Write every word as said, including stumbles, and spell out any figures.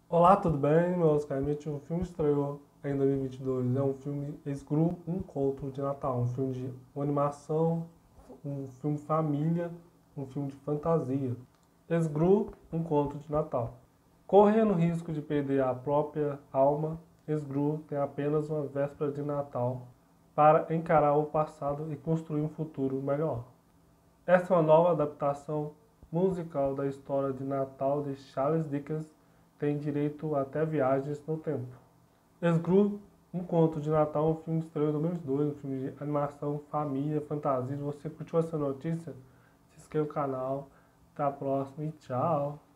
Olá, tudo bem? Meu Oscar Schmidt. Um filme estreou em dois mil e vinte e dois. É um filme Screw, um conto de Natal. Um filme de uma animação, um filme família, um filme de fantasia. Screw, um conto de Natal. Correndo o risco de perder a própria alma, Screw tem apenas uma véspera de Natal para encarar o passado e construir um futuro melhor. Essa é uma nova adaptação musical da história de Natal de Charles Dickens, tem direito até viagens no tempo. Scrooge, um conto de Natal, um filme estreou em dois mil e dois, um filme de animação, família, fantasia. Se você curtiu essa notícia, se inscreva no canal. Até a próxima e tchau!